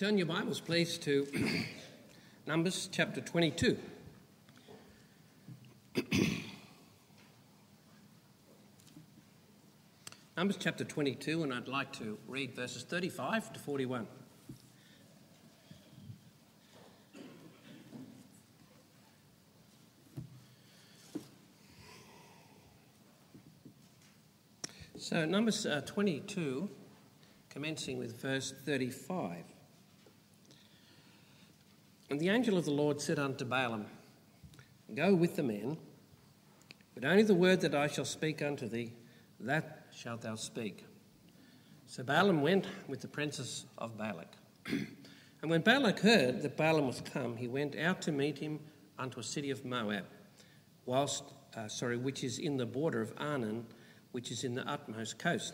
Turn your Bibles, please, to Numbers chapter 22. Numbers chapter 22, and I'd like to read verses 35 to 41. So Numbers 22, commencing with verse 35. And the angel of the Lord said unto Balaam, Go with the men, but only the word that I shall speak unto thee, that shalt thou speak. So Balaam went with the princes of Balak. And when Balak heard that Balaam was come, he went out to meet him unto a city of Moab, which is in the border of Arnon, which is in the utmost coast.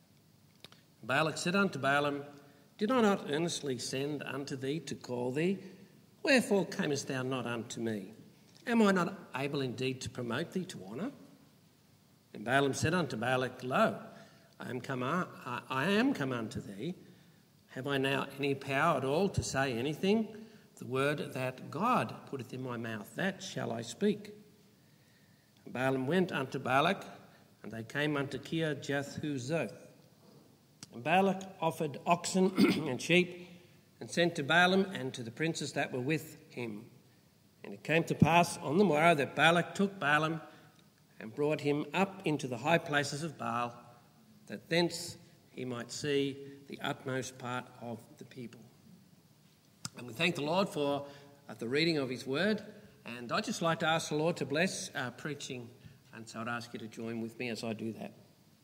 Balak said unto Balaam, Did I not earnestly send unto thee to call thee? Wherefore camest thou not unto me? Am I not able indeed to promote thee to honour? And Balaam said unto Balak, Lo, I am come unto thee. Have I now any power at all to say anything? The word that God putteth in my mouth, that shall I speak. And Balaam went unto Balak, and they came unto Kirjath-huzoth. And Balak offered oxen and sheep, and sent to Balaam and to the princes that were with him. And it came to pass on the morrow that Balak took Balaam and brought him up into the high places of Baal, that thence he might see the utmost part of the people. And we thank the Lord for the reading of his word. And I'd just like to ask the Lord to bless our preaching. And so I'd ask you to join with me as I do that.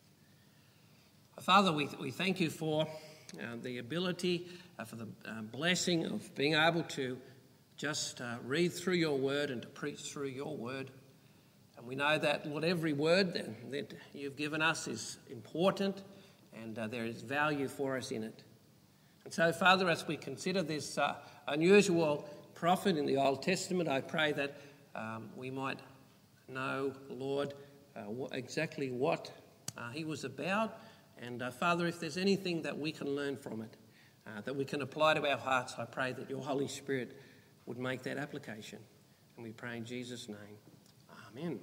Father, we thank you for the ability, for the blessing of being able to just read through your word and to preach through your word. And we know that, Lord, every word that you've given us is important, and there is value for us in it. And so, Father, as we consider this unusual prophet in the Old Testament, I pray that we might know, Lord, exactly what he was about. And Father, if there's anything that we can learn from it, that we can apply to our hearts, I pray that your Holy Spirit would make that application. And we pray in Jesus' name. Amen.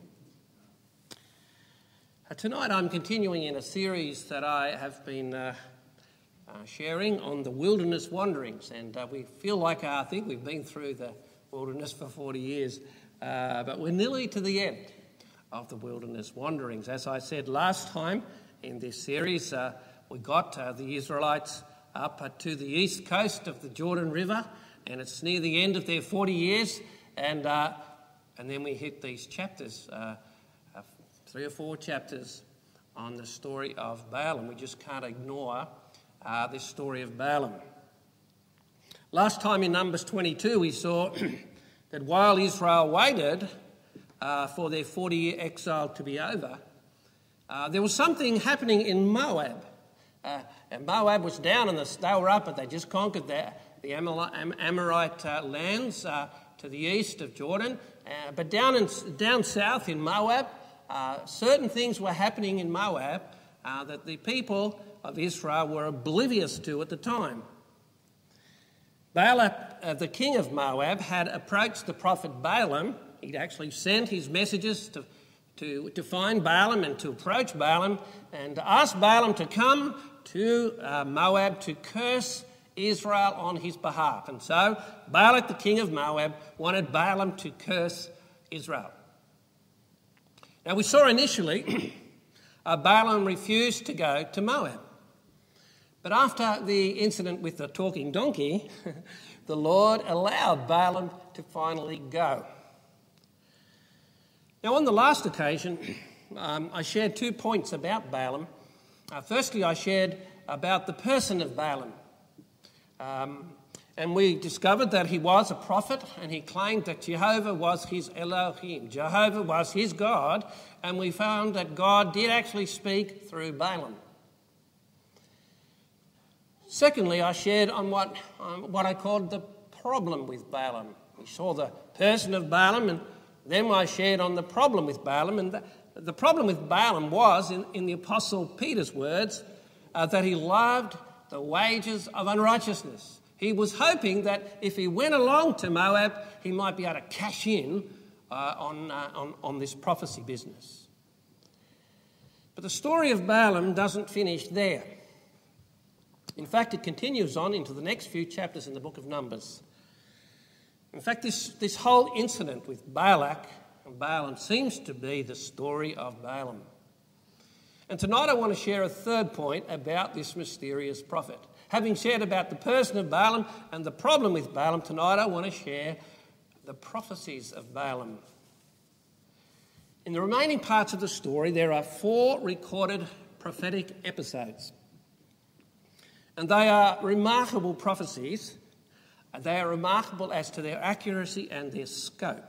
Tonight I'm continuing in a series that I have been sharing on the wilderness wanderings. And we feel like I think we've been through the wilderness for 40 years. But we're nearly to the end of the wilderness wanderings. As I said last time, in this series, we got the Israelites up to the east coast of the Jordan River, and it's near the end of their 40 years, and then we hit these chapters, 3 or 4 chapters on the story of Balaam. We just can't ignore this story of Balaam. Last time in Numbers 22, we saw that while Israel waited for their 40-year exile to be over, there was something happening in Moab. And Moab was down, and they were up, but they just conquered the Amorite lands to the east of Jordan. But down south in Moab, certain things were happening in Moab that the people of Israel were oblivious to at the time. Balak, the king of Moab, had approached the prophet Balaam. He'd actually sent his messages to find Balaam and to approach Balaam and to ask Balaam to come to Moab to curse Israel on his behalf. And so Balak, the king of Moab, wanted Balaam to curse Israel. Now we saw initially Balaam refused to go to Moab. But after the incident with the talking donkey, the Lord allowed Balaam to finally go. Now, on the last occasion, I shared 2 points about Balaam. Firstly, I shared about the person of Balaam. And we discovered that he was a prophet, and he claimed that Jehovah was his Elohim. Jehovah was his God, and we found that God did actually speak through Balaam. Secondly, I shared on what I called the problem with Balaam. We saw the person of Balaam, and then I shared on the problem with Balaam. And the problem with Balaam was, in the Apostle Peter's words, that he loved the wages of unrighteousness. He was hoping that if he went along to Moab, he might be able to cash in on this prophecy business. But the story of Balaam doesn't finish there. In fact, it continues on into the next few chapters in the book of Numbers. In fact, this whole incident with Balak and Balaam seems to be the story of Balaam. And tonight I want to share a third point about this mysterious prophet. Having shared about the person of Balaam and the problem with Balaam, tonight I want to share the prophecies of Balaam. In the remaining parts of the story, there are 4 recorded prophetic episodes. And they are remarkable prophecies. They are remarkable as to their accuracy and their scope.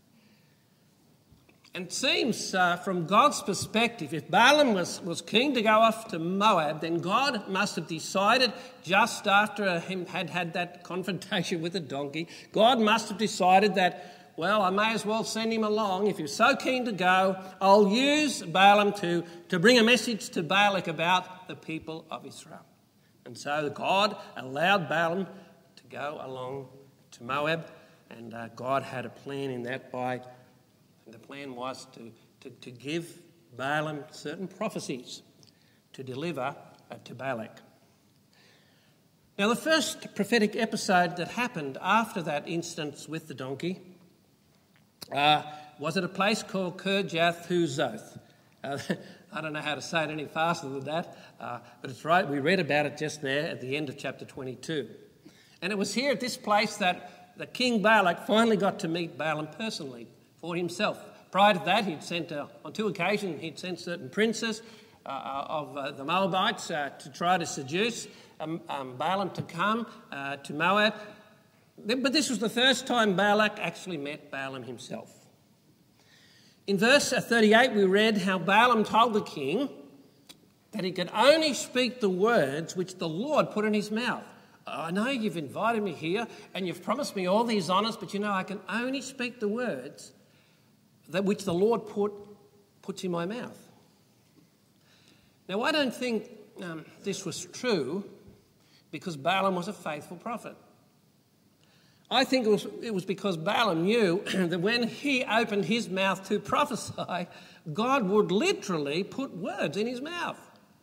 And it seems from God's perspective, if Balaam was keen to go off to Moab, then God must have decided just after him had that confrontation with the donkey, God must have decided that, well, I may as well send him along. If he's so keen to go, I'll use Balaam to bring a message to Balak about the people of Israel. And so God allowed Balaam to go along to Moab, and God had a plan in that the plan was to give Balaam certain prophecies to deliver to Balak. Now, the first prophetic episode that happened after that instance with the donkey was at a place called Kirjath Huzoth. I don't know how to say it any faster than that, but it's right. We read about it just there at the end of chapter 22. And it was here at this place that the King Balak finally got to meet Balaam personally for himself. Prior to that, he'd sent, on 2 occasions, he'd sent certain princes of the Moabites to try to seduce Balaam to come to Moab. But this was the first time Balak actually met Balaam himself. In verse 38, we read how Balaam told the king that he could only speak the words which the Lord put in his mouth. I know you've invited me here and you've promised me all these honours, but I can only speak the words that which the Lord puts in my mouth. Now, I don't think this was true because Balaam was a faithful prophet. I think it was because Balaam knew that when he opened his mouth to prophesy, God would literally put words in his mouth.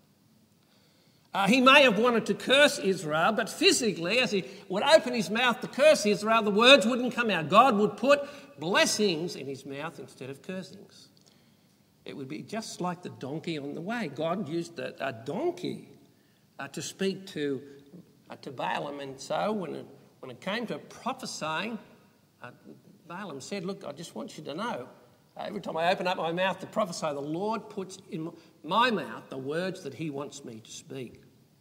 He may have wanted to curse Israel, but physically, as he would open his mouth to curse Israel, the words wouldn't come out. God would put blessings in his mouth instead of cursings. It would be just like the donkey on the way. God used a donkey to speak to Balaam, and so when it came to prophesying, Balaam said, look, I just want you to know, every time I open up my mouth to prophesy, the Lord puts in my mouth the words that he wants me to speak.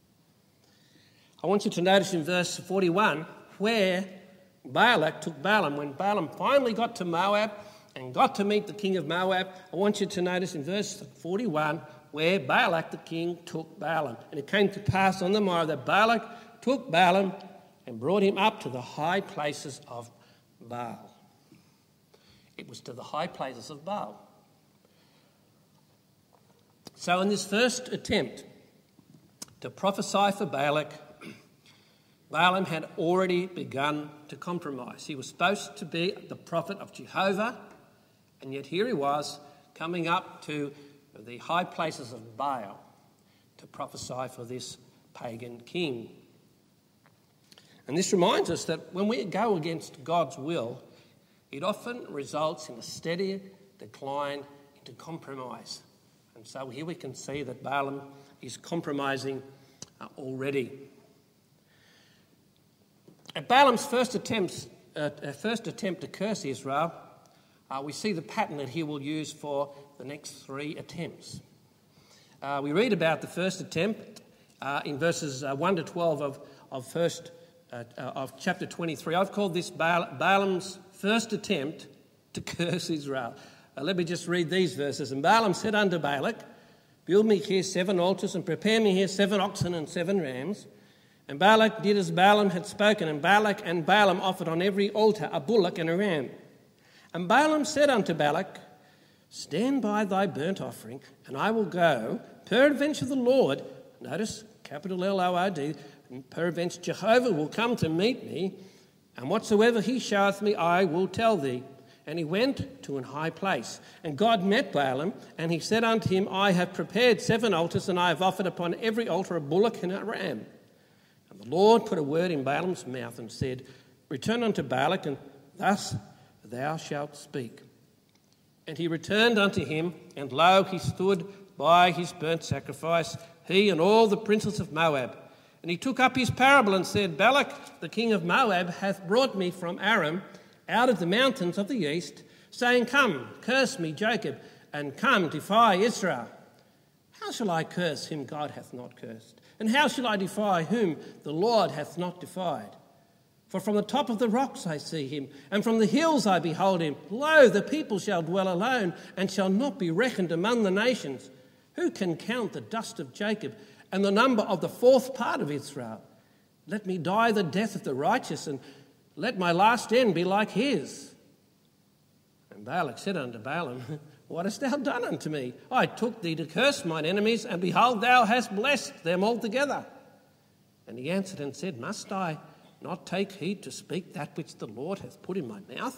I want you to notice in verse 41 where Balak took Balaam. When Balaam finally got to Moab and got to meet the king of Moab, I want you to notice in verse 41 where Balak the king took Balaam. And it came to pass on the morrow that Balak took Balaam and brought him up to the high places of Baal. It was to the high places of Baal. So in this first attempt to prophesy for Balak, Balaam had already begun to compromise. He was supposed to be the prophet of Jehovah, and yet here he was coming up to the high places of Baal to prophesy for this pagan king. And this reminds us that when we go against God's will, it often results in a steady decline into compromise. And so here we can see that Balaam is compromising already. At Balaam's first attempt to curse Israel, we see the pattern that he will use for the next 3 attempts. We read about the first attempt in verses 1 to 12 of chapter 23. I've called this Balaam's first attempt to curse Israel. Let me just read these verses. And Balaam said unto Balak, build me here 7 altars and prepare me here 7 oxen and 7 rams. And Balak did as Balaam had spoken, and Balak and Balaam offered on every altar a bullock and a ram. And Balaam said unto Balak, stand by thy burnt offering, and I will go. Peradventure the Lord, notice capital Lord, peradventure Jehovah will come to meet me, and whatsoever he showeth me I will tell thee. And he went to an high place. And God met Balaam, and he said unto him, I have prepared 7 altars, and I have offered upon every altar a bullock and a ram. And the Lord put a word in Balaam's mouth and said, Return unto Balak, and thus thou shalt speak. And he returned unto him, and lo, he stood by his burnt sacrifice, he and all the princes of Moab. And he took up his parable and said, Balak, the king of Moab, hath brought me from Aram, out of the mountains of the east, saying, Come, curse me, Jacob, and come, defy Israel. How shall I curse whom God hath not cursed? And how shall I defy whom the Lord hath not defied? For from the top of the rocks I see him, and from the hills I behold him. Lo, the people shall dwell alone, and shall not be reckoned among the nations. Who can count the dust of Jacob, and the number of the 4th part of Israel? Let me die the death of the righteous, and let my last end be like his. And Balak said unto Balaam, What hast thou done unto me? I took thee to curse mine enemies, and behold, thou hast blessed them altogether. And he answered and said, Must I not take heed to speak that which the Lord hath put in my mouth?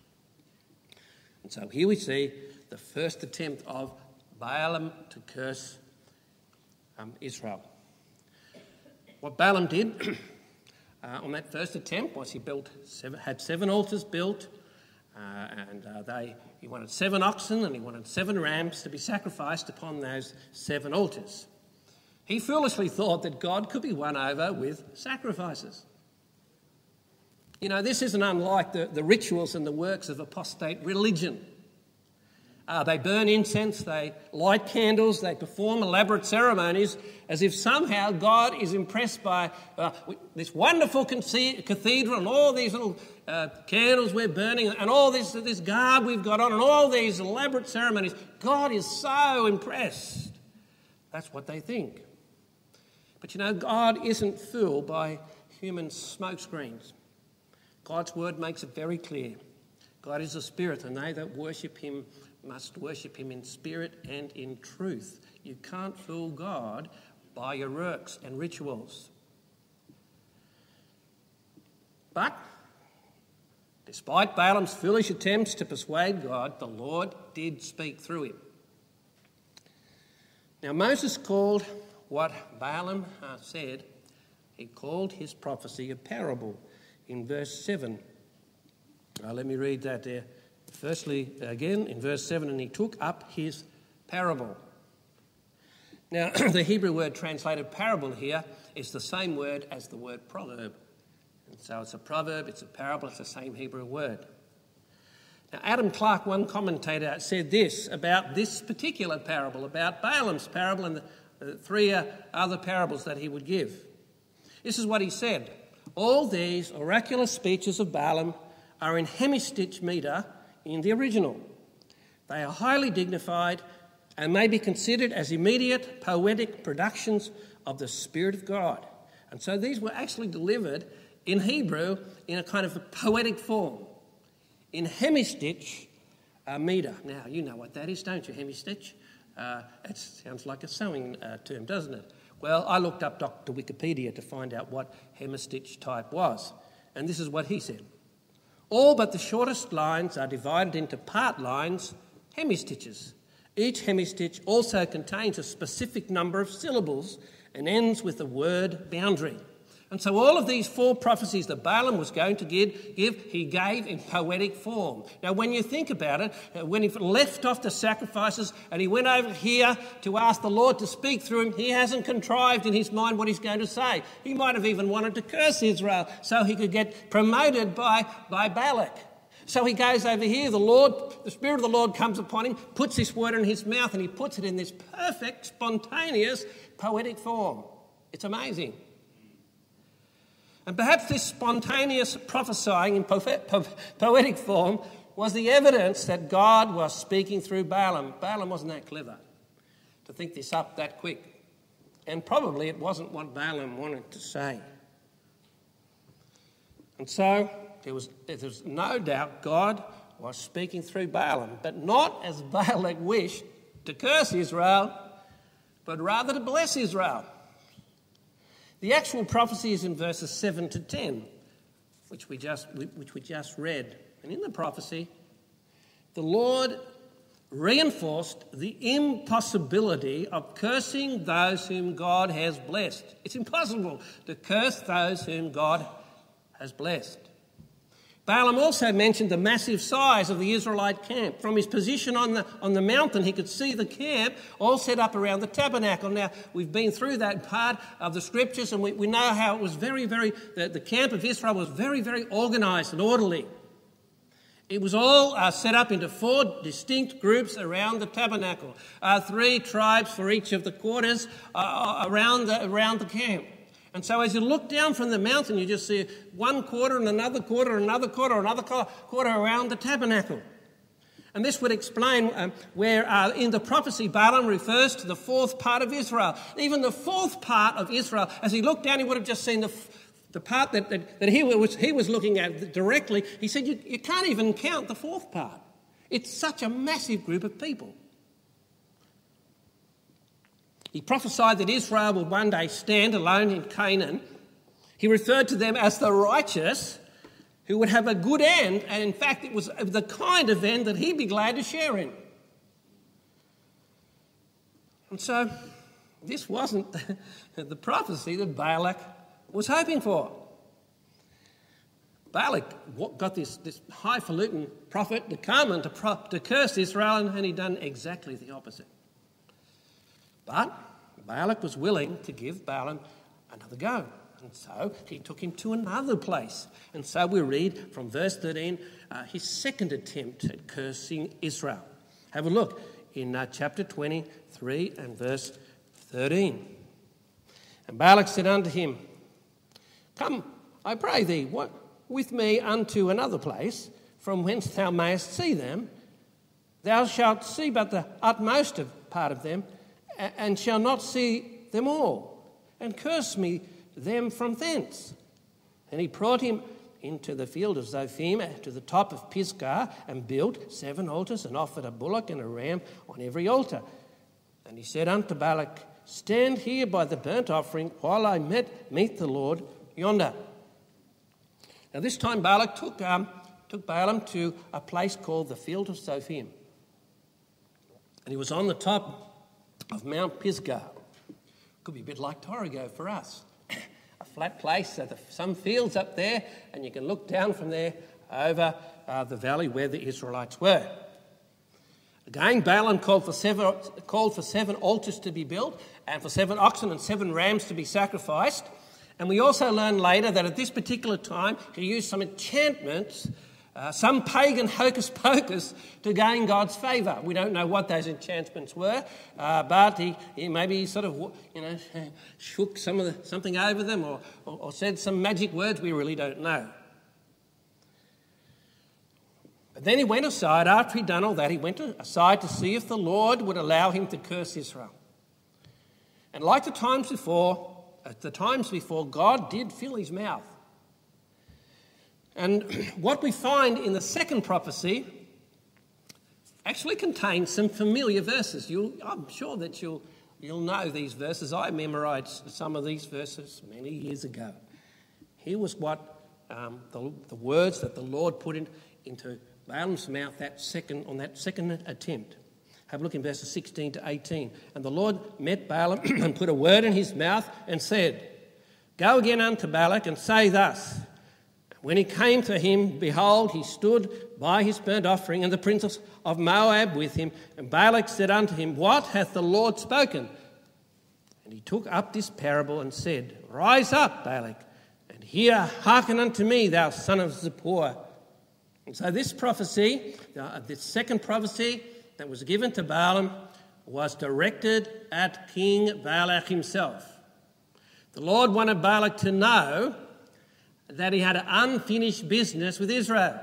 And so here we see the first attempt of Balaam to curse Israel. What Balaam did on that first attempt was he had 7 altars built, and he wanted 7 oxen and he wanted 7 rams to be sacrificed upon those 7 altars. He foolishly thought that God could be won over with sacrifices. You know, this isn't unlike the rituals and the works of apostate religion. They burn incense, they light candles, they perform elaborate ceremonies as if somehow God is impressed by this wonderful cathedral and all these little candles we're burning and all this garb we've got on and all these elaborate ceremonies. God is so impressed. That's what they think. But you know, God isn't fooled by human smokescreens. God's word makes it very clear. God is a spirit, and they that worship him must worship him in spirit and in truth. You can't fool God by your works and rituals. But despite Balaam's foolish attempts to persuade God, the Lord did speak through him. Now Moses called what Balaam said, he called his prophecy a parable in verse 7. Let me read that there. Firstly, again, in verse 7, and he took up his parable. Now, the Hebrew word translated parable here is the same word as the word proverb. And so it's a proverb, it's a parable, it's the same Hebrew word. Now, Adam Clarke, one commentator, said this about this particular parable, about Balaam's parable and the 3 other parables that he would give. This is what he said. All these oracular speeches of Balaam are in hemistich metre in the original. They are highly dignified and may be considered as immediate poetic productions of the Spirit of God. And so these were actually delivered in Hebrew in a kind of a poetic form, in hemistich metre. Now, you know what that is, don't you, hemistich? It sounds like a sewing term, doesn't it? Well, I looked up Dr. Wikipedia to find out what hemistich type was, and this is what he said. All but the shortest lines are divided into part lines, hemistiches. Each hemistich also contains a specific number of syllables and ends with the word boundary. And so all of these 4 prophecies that Balaam was going to give, he gave in poetic form. Now, when you think about it, when he left off the sacrifices and he went over here to ask the Lord to speak through him, he hasn't contrived in his mind what he's going to say. He might have even wanted to curse Israel so he could get promoted by Balak. So he goes over here, the Spirit of the Lord comes upon him, puts this word in his mouth, and he puts it in this perfect, spontaneous, poetic form. It's amazing. And perhaps this spontaneous prophesying in poetic form was the evidence that God was speaking through Balaam. Balaam wasn't that clever to think this up that quick. And probably it wasn't what Balaam wanted to say. And so there was no doubt God was speaking through Balaam, but not as Balak wished to curse Israel, but rather to bless Israel. The actual prophecy is in verses 7 to 10, which we just read. And in the prophecy, the Lord reinforced the impossibility of cursing those whom God has blessed. It's impossible to curse those whom God has blessed. Balaam also mentioned the massive size of the Israelite camp. From his position on the mountain, he could see the camp all set up around the tabernacle. Now, we've been through that part of the scriptures, and we know how it was the camp of Israel was very, very organised and orderly. It was all set up into 4 distinct groups around the tabernacle, 3 tribes for each of the quarters around the camp. And so as you look down from the mountain, you just see one quarter and another quarter, another quarter, another quarter around the tabernacle. And this would explain where in the prophecy Balaam refers to the 4th part of Israel. Even the 4th part of Israel, as he looked down, he would have just seen the part that he was looking at directly. He said, you can't even count the 4th part. It's such a massive group of people. He prophesied that Israel would one day stand alone in Canaan. He referred to them as the righteous who would have a good end, and in fact it was the kind of end that he'd be glad to share in. And so this wasn't the prophecy that Balak was hoping for. Balak got this highfalutin prophet to come and to curse Israel, and he'd done exactly the opposite. But Balak was willing to give Balaam another go. And so he took him to another place. And so we read from verse 13 his second attempt at cursing Israel. Have a look in chapter 23 and verse 13. And Balak said unto him, Come, I pray thee, with me unto another place, from whence thou mayest see them. Thou shalt see but the utmost part of them, and shall not see them all, and curse me them from thence. And he brought him into the field of Zophim, to the top of Pisgah, and built 7 altars, and offered a bullock and a ram on every altar. And he said unto Balak, Stand here by the burnt offering, while I meet the Lord yonder. Now this time Balak took Balaam to a place called the field of Zophim. And he was on the top of Mount Pisgah. Could be a bit like Torrigo for us. A flat place, some fields up there, and you can look down from there over the valley where the Israelites were. Again, Balaam called for 7 altars to be built, and for 7 oxen and 7 rams to be sacrificed. And we also learn later that at this particular time he used some enchantments, some pagan hocus pocus to gain God's favour. We don't know what those enchantments were, but he maybe sort of shook something over them or said some magic words. We really don't know. But then he went aside. After he'd done all that, he went aside to see if the Lord would allow him to curse Israel. And like the times before, God did fill his mouth. And what we find in the second prophecy actually contains some familiar verses. I'm sure that you'll know these verses. I memorised some of these verses many years ago. Here was what the words that the Lord put into Balaam's mouth on that second attempt. Have a look in verses 16 to 18. And the Lord met Balaam and put a word in his mouth and said, Go again unto Balak and say thus. When he came to him, behold, he stood by his burnt offering, and the princes of Moab with him. And Balak said unto him, What hath the Lord spoken? And he took up this parable and said, Rise up, Balak, and hearken unto me, thou son of Zippor. And so this prophecy, this second prophecy that was given to Balaam, was directed at King Balak himself. The Lord wanted Balak to know that he had an unfinished business with Israel.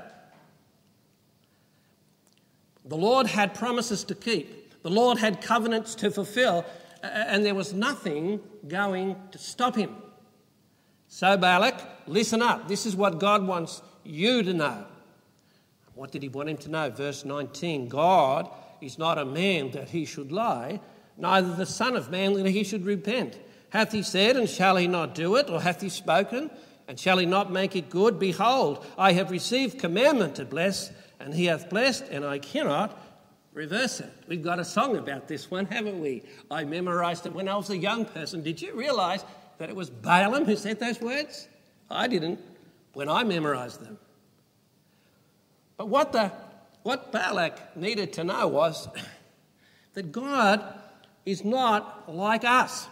The Lord had promises to keep. The Lord had covenants to fulfill, and there was nothing going to stop him. So Balak, listen up. This is what God wants you to know. What did he want him to know? Verse 19, God is not a man that he should lie, neither the Son of Man that he should repent. Hath he said, and shall he not do it? Or hath he spoken, and shall he not make it good? Behold, I have received commandment to bless, and he hath blessed, and I cannot reverse it. We've got a song about this one, haven't we? I memorised it when I was a young person. Did you realise that it was Balaam who said those words? I didn't when I memorised them. But what Balak needed to know was that God is not like us.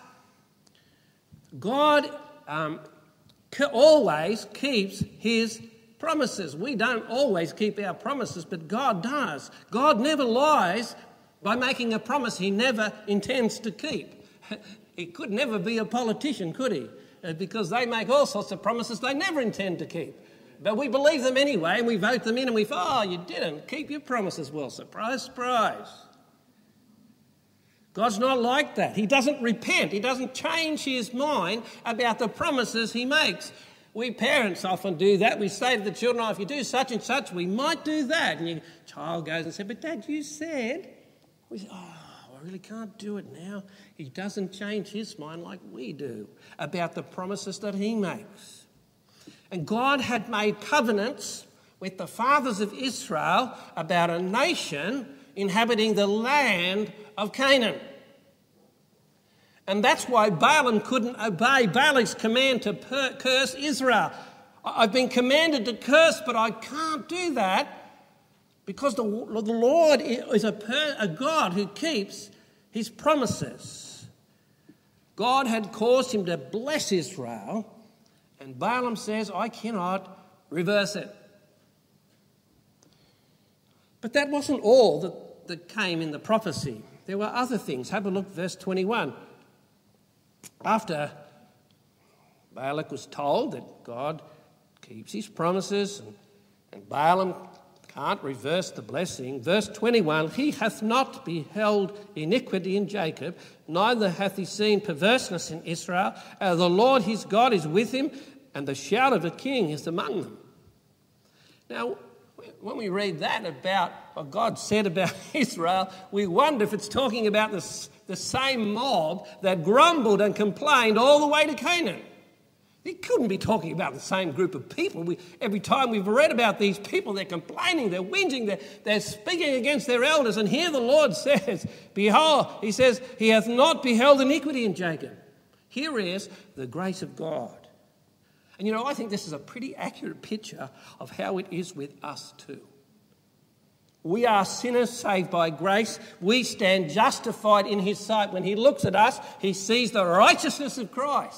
God always keeps his promises. We don't always keep our promises, but God does. God never lies by making a promise he never intends to keep. He could never be a politician, could he? Because they make all sorts of promises they never intend to keep. But we believe them anyway, and we vote them in, and we say, oh, you didn't keep your promises. Well, surprise, surprise. God's not like that. He doesn't repent. He doesn't change his mind about the promises he makes. We parents often do that. We say to the children, oh, if you do such and such, we might do that. And your child goes and says, but Dad, you said. We say, oh, I really can't do it now. He doesn't change his mind like we do about the promises that he makes. And God had made covenants with the fathers of Israel about a nation inhabiting the land of Canaan. And that's why Balaam couldn't obey Balak's command to curse Israel. I've been commanded to curse, but I can't do that because the Lord is a God who keeps his promises. God had caused him to bless Israel, and Balaam says, I cannot reverse it. But that wasn't all that came in the prophecy. There were other things. Have a look, verse 21. After Balak was told that God keeps his promises and Balaam can't reverse the blessing, verse 21, he hath not beheld iniquity in Jacob, neither hath he seen perverseness in Israel. The Lord his God is with him, and the shout of a king is among them. Now, when we read that about what God said about Israel, we wonder if it's talking about the same mob that grumbled and complained all the way to Canaan. It couldn't be talking about the same group of people. Every time we've read about these people, they're complaining, they're whinging, they're speaking against their elders. And here the Lord says, behold, he says, he hath not beheld iniquity in Jacob. Here is the grace of God. And you know, I think this is a pretty accurate picture of how it is with us too. We are sinners saved by grace. We stand justified in his sight. When he looks at us, he sees the righteousness of Christ.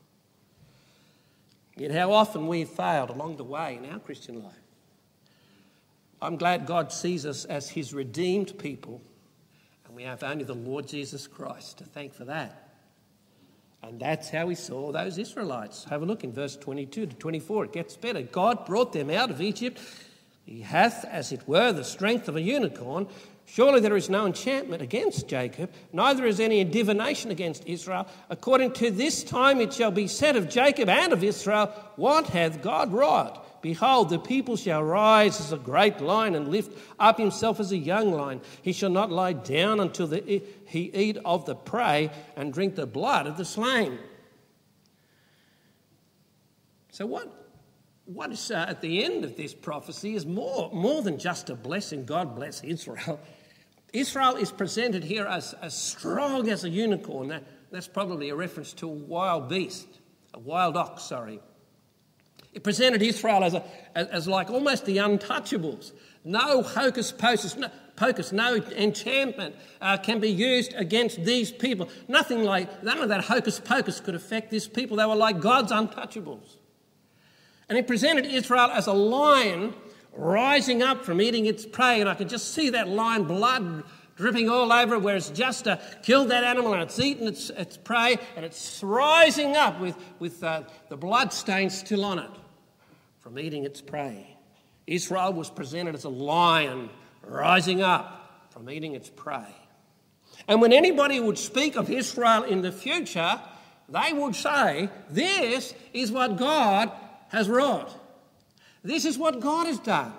Yet how often we've failed along the way in our Christian life. I'm glad God sees us as his redeemed people, and we have only the Lord Jesus Christ to thank for that. And that's how he saw those Israelites. Have a look in verse 22 to 24. It gets better. God brought them out of Egypt. He hath, as it were, the strength of a unicorn. Surely there is no enchantment against Jacob, neither is any divination against Israel. According to this time it shall be said of Jacob and of Israel, what hath God wrought? Behold, the people shall rise as a great lion and lift up himself as a young lion. He shall not lie down until he eat of the prey and drink the blood of the slain. So what is at the end of this prophecy is more than just a blessing. God bless Israel. Israel is presented here as strong as a unicorn. That's probably a reference to a wild beast, a wild ox, sorry. It presented Israel as like almost the untouchables. No hocus pocus, no enchantment can be used against these people. None of that hocus pocus could affect these people. They were like God's untouchables. And it presented Israel as a lion rising up from eating its prey. And I could just see that lion blood dripping all over it, where it's just killed that animal and it's eaten its prey, and it's rising up with the blood stains still on it from eating its prey. Israel was presented as a lion rising up from eating its prey. And when anybody would speak of Israel in the future, they would say, this is what God has wrought. This is what God has done.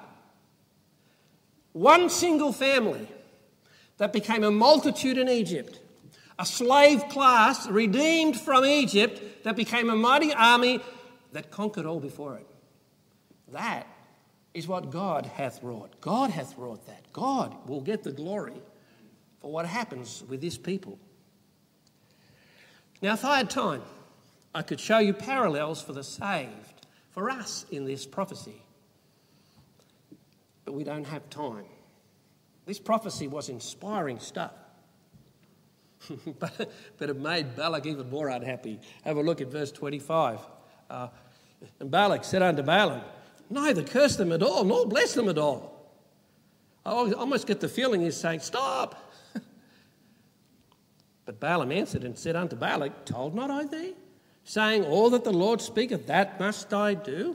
One single family that became a multitude in Egypt, a slave class redeemed from Egypt that became a mighty army that conquered all before it. That is what God hath wrought. God hath wrought that. God will get the glory for what happens with this people. Now, if I had time, I could show you parallels for the saved, for us in this prophecy. But we don't have time. This prophecy was inspiring stuff. but it made Balak even more unhappy. Have a look at verse 25. And Balak said unto Balaam, neither curse them at all, nor bless them at all. I almost get the feeling he's saying, stop. But Balaam answered and said unto Balak, told not I thee, saying, all that the Lord speaketh, that must I do?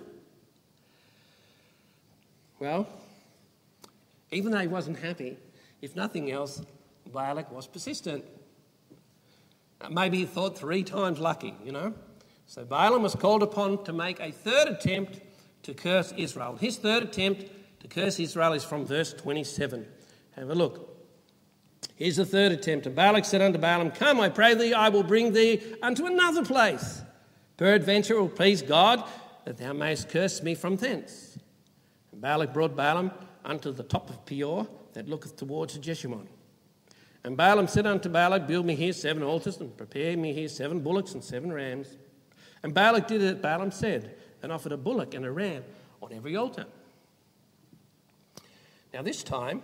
Well, even though he wasn't happy, if nothing else, Balak was persistent. Maybe he thought 3 times lucky, So Balaam was called upon to make a third attempt to curse Israel. His third attempt to curse Israel is from verse 27. Have a look. Here's the third attempt. And Balak said unto Balaam, come, I pray thee, I will bring thee unto another place. Peradventure it will please God that thou mayest curse me from thence. And Balak brought Balaam unto the top of Peor that looketh towards Jeshimon. And Balaam said unto Balak, build me here 7 altars, and prepare me here 7 bullocks and 7 rams. And Balak did as Balaam said, and offered a bullock and a ram on every altar. Now this time,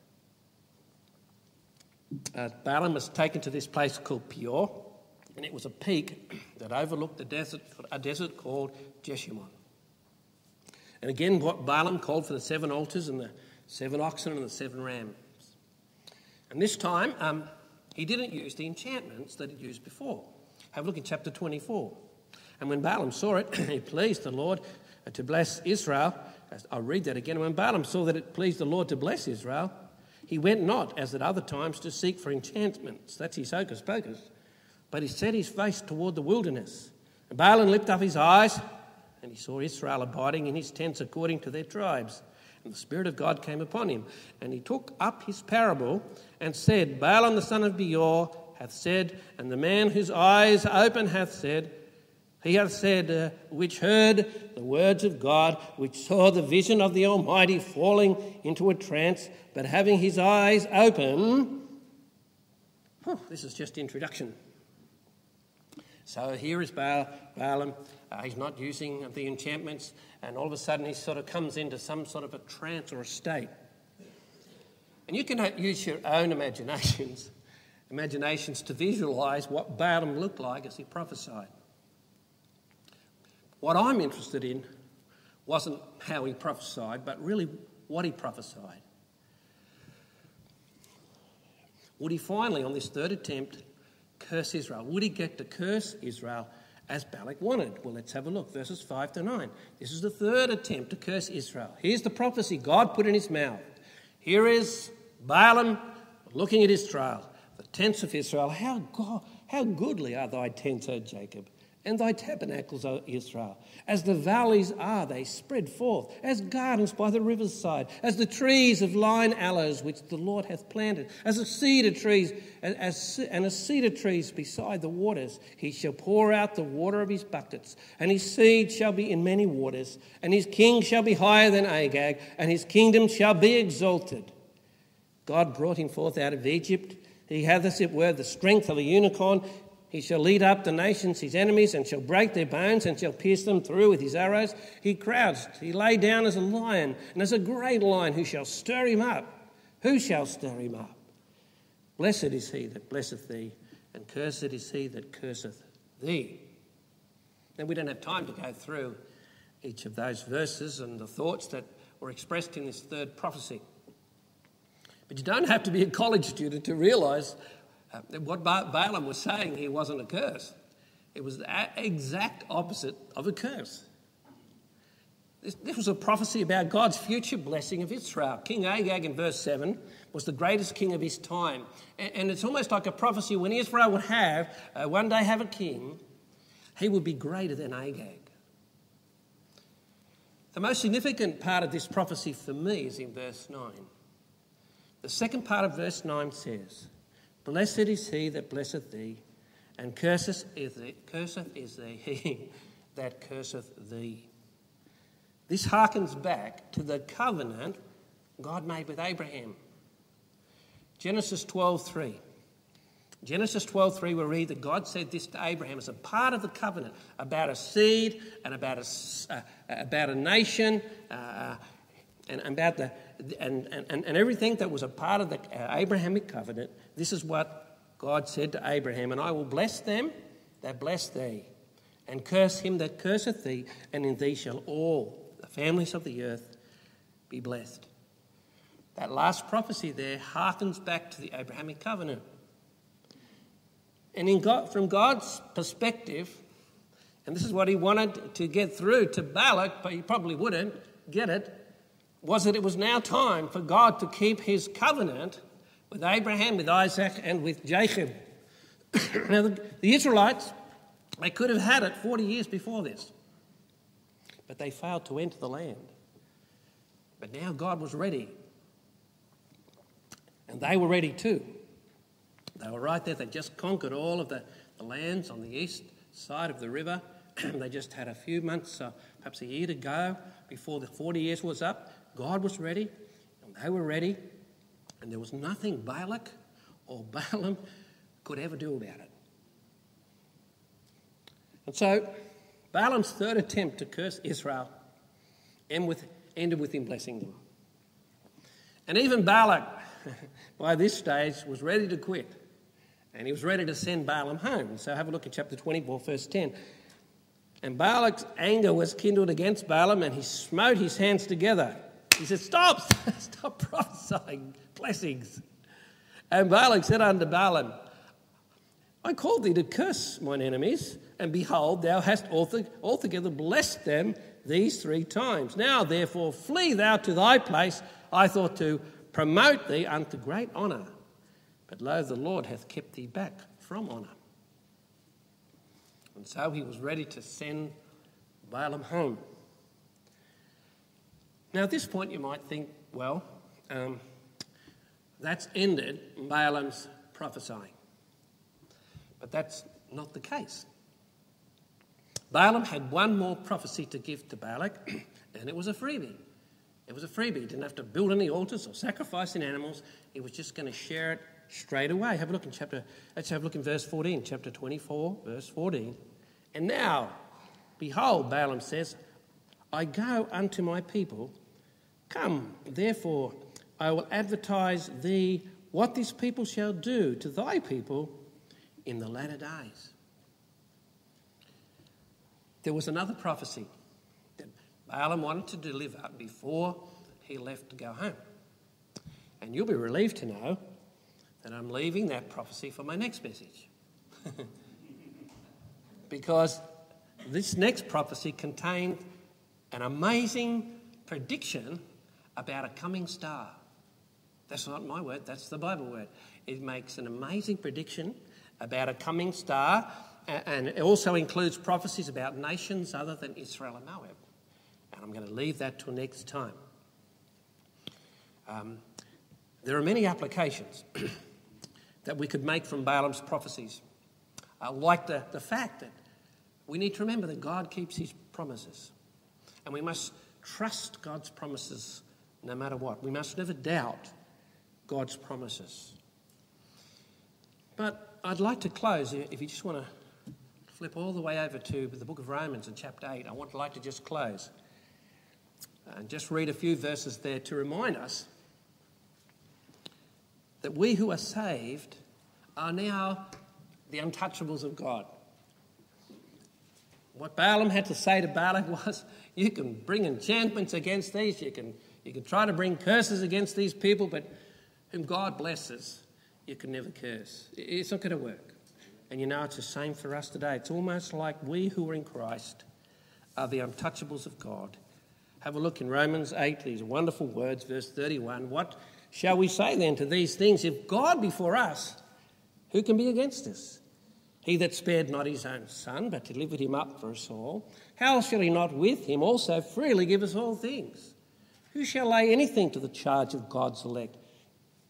Balaam was taken to this place called Peor, and it was a peak that overlooked a desert called Jeshimon. And again, what Balaam called for the 7 altars and the 7 oxen and the 7 rams. And this time, he didn't use the enchantments that he'd used before. Have a look in chapter 24. And when Balaam saw it, it pleased the Lord to bless Israel. I'll read that again. When Balaam saw that it pleased the Lord to bless Israel, he went not, as at other times, to seek for enchantments. That's his hocus pocus. But he set his face toward the wilderness. And Balaam lifted up his eyes, and he saw Israel abiding in his tents according to their tribes. And the Spirit of God came upon him. And he took up his parable and said, Balaam the son of Beor hath said, and the man whose eyes open hath said, he hath said, which heard the words of God, which saw the vision of the Almighty falling into a trance, but having his eyes open. This is just introduction. So here is Balaam. He's not using the enchantments, and all of a sudden he sort of comes into some sort of a trance or a state. And you can use your own imaginations to visualise what Balaam looked like as he prophesied. What I'm interested in wasn't how he prophesied, but really what he prophesied. Would he finally, on this third attempt, curse Israel? Would he get to curse Israel as Balak wanted? Well, let's have a look. Verses 5 to 9. This is the third attempt to curse Israel. Here's the prophecy God put in his mouth. Here is Balaam looking at Israel, the tents of Israel. How goodly are thy tents, O Jacob, and thy tabernacles, O Israel. As the valleys are, they spread forth, as gardens by the river's side, as the trees of line aloes which the Lord hath planted, as a cedar trees, and as cedar trees beside the waters. He shall pour out the water of his buckets, and his seed shall be in many waters, and his king shall be higher than Agag, and his kingdom shall be exalted. God brought him forth out of Egypt. He hath, as it were, the strength of a unicorn. He shall lead up the nations, his enemies, and shall break their bones, and shall pierce them through with his arrows. He crouched, he lay down as a lion, and as a great lion. Who shall stir him up? Who shall stir him up? Blessed is he that blesseth thee, and cursed is he that curseth thee. Now, we don't have time to go through each of those verses and the thoughts that were expressed in this third prophecy. But you don't have to be a college student to realise what Balaam was saying here wasn't a curse. It was the exact opposite of a curse. This was a prophecy about God's future blessing of Israel. King Agag in verse 7 was the greatest king of his time. And it's almost like a prophecy when Israel would one day have a king, he would be greater than Agag. The most significant part of this prophecy for me is in verse 9. The second part of verse 9 says, Blessed is he that blesseth thee, and cursed is he that curseth thee. This harkens back to the covenant God made with Abraham. Genesis 12:3. Genesis 12:3 we read that God said this to Abraham as a part of the covenant about a seed and about a nation and about and everything that was a part of the Abrahamic covenant. This is what God said to Abraham, and I will bless them that bless thee, and curse him that curseth thee, and in thee shall all the families of the earth be blessed. That last prophecy there harkens back to the Abrahamic covenant. And from God's perspective, and this is what he wanted to get through to Balak, but he probably wouldn't get it, was that it was now time for God to keep his covenant with Abraham, with Isaac, and with Jacob. Now, the Israelites, they could have had it 40 years before this, but they failed to enter the land. But now God was ready, and they were ready too. They were right there. They just conquered all of the lands on the east side of the river. They just had a few months, perhaps a year to go before the 40 years was up. God was ready, and they were ready, and there was nothing Balak or Balaam could ever do about it. And so Balaam's third attempt to curse Israel ended with him blessing them. And even Balak, by this stage, was ready to quit. And he was ready to send Balaam home. So have a look at chapter 24, verse 10. And Balak's anger was kindled against Balaam, and he smote his hands together. He said, stop prophesying blessings. And Balak said unto Balaam, I called thee to curse mine enemies, and behold, thou hast altogether blessed them these 3 times. Now, therefore, flee thou to thy place. I thought to promote thee unto great honour. But lo, the Lord hath kept thee back from honour. And so he was ready to send Balaam home. Now at this point you might think, well, that's ended Balaam's prophesying. But that's not the case. Balaam had one more prophecy to give to Balak, and it was a freebie. It was a freebie. He didn't have to build any altars or sacrifice any animals. He was just going to share it straight away. Have a look in verse 14, chapter 24, verse 14. And now, behold, Balaam says, I go unto my people. Come, therefore, I will advertise thee what this people shall do to thy people in the latter days. There was another prophecy that Balaam wanted to deliver before he left to go home. And you'll be relieved to know that I'm leaving that prophecy for my next message. Because this next prophecy contained an amazing prediction about a coming star. That's not my word, that's the Bible word. It makes an amazing prediction about a coming star, and it also includes prophecies about nations other than Israel and Moab. And I'm going to leave that till next time. There are many applications that we could make from Balaam's prophecies, like the fact that we need to remember that God keeps his promises, and we must trust God's promises no matter what. We must never doubt God's promises. But I'd like to close, if you just want to flip all the way over to the book of Romans in chapter 8, I'd like to just close and just read a few verses there to remind us that we who are saved are now the untouchables of God. What Balaam had to say to Balak was, you can bring enchantments against these, you can try to bring curses against these people, but whom God blesses, you can never curse. It's not going to work. And you know it's the same for us today. It's almost like we who are in Christ are the untouchables of God. Have a look in Romans 8, these wonderful words, verse 31. What shall we say then to these things? If God be for us, who can be against us? He that spared not his own son, but delivered him up for us all, how shall he not with him also freely give us all things? Who shall lay anything to the charge of God's elect?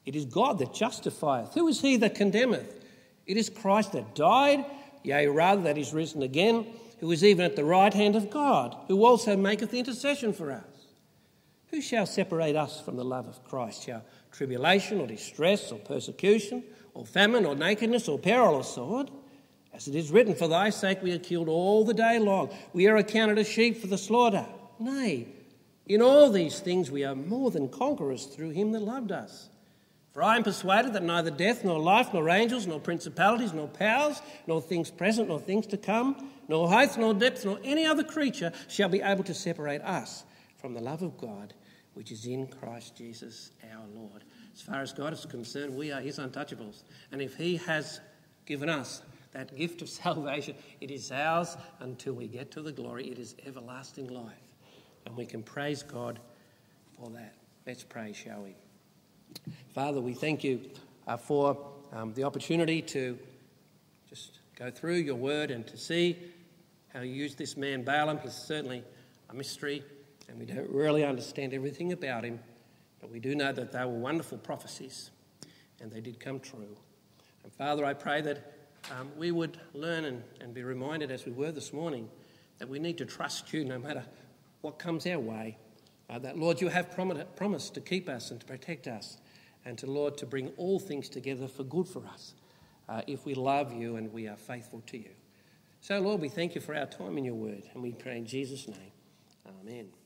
It is God that justifieth. Who is he that condemneth? It is Christ that died, yea, rather that is risen again, who is even at the right hand of God, who also maketh intercession for us. Who shall separate us from the love of Christ? Shall tribulation or distress or persecution or famine or nakedness or peril or sword? As it is written, for thy sake we are killed all the day long. We are accounted as sheep for the slaughter. Nay, in all these things we are more than conquerors through him that loved us. For I am persuaded that neither death, nor life, nor angels, nor principalities, nor powers, nor things present, nor things to come, nor height, nor depth, nor any other creature shall be able to separate us from the love of God, which is in Christ Jesus our Lord. As far as God is concerned, we are his untouchables. And if he has given us that gift of salvation, it is ours until we get to the glory. It is everlasting life. And we can praise God for that. Let's pray, shall we? Father, we thank you for the opportunity to just go through your word and to see how you use this man Balaam. He's certainly a mystery, and we don't really understand everything about him, but we do know that they were wonderful prophecies, and they did come true. And Father, I pray that we would learn and be reminded, as we were this morning, that we need to trust you no matter what comes our way. That, Lord, you have promised to keep us and to protect us, and to, Lord, to bring all things together for good for us if we love you and we are faithful to you. So, Lord, we thank you for our time in your word, and we pray in Jesus' name. Amen.